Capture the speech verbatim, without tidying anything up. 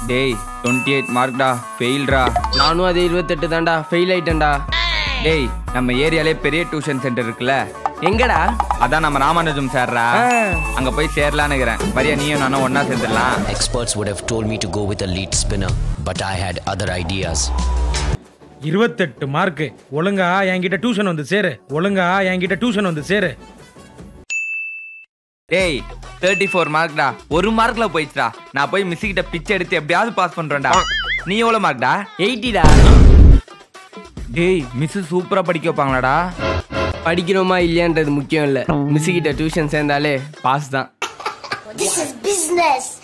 டேய் twenty eight மார்க்டா ஃபெயில்ரா. நானும் அதே இருபத்தெட்டு தான்டா ஃபெயில் ஆயிட்டேன்டா. டேய் நம்ம ஏரியாலே பெரிய டியூஷன் சென்டர் இருக்குல்ல, எங்கடா? அதான் நம்ம ராமானுஜம் சார்ரா, அங்க போய் சேரலான்னு இருக்கிறேன். வரியா நீயும் நானும் ஒன்னா சேர்ந்துடலாம். Experts would have told me to go with a lead spinner, but I had other ideas. இருபத்தெட்டு மார்க்கு. ஒழுங்கா என்கிட்ட டியூஷன் வந்து சேரு. ஒழுங்கா என்கிட்ட டியூஷன் வந்து சேரு. டேய் தேர்ட்டி ஃபோர் மார்க்டா, ஒரு மார்க்ல போயிடுச்சுடா. நான் போய் மிஸ் கிட்ட பிச்சை எடுத்து எப்படியாவது பாஸ் பண்றேன்டா. நீ எவ்வளவு மார்க்டா? எயிட்டிடா. டேய் மிஸ் சூப்பரா படிக்க வைப்பாங்களாடா. படிக்கிறோமா இல்லையான்றது முக்கியம் இல்லை, மிஸ் கிட்ட டியூஷன் சேர்ந்தாலே பாஸ் தான். This is business.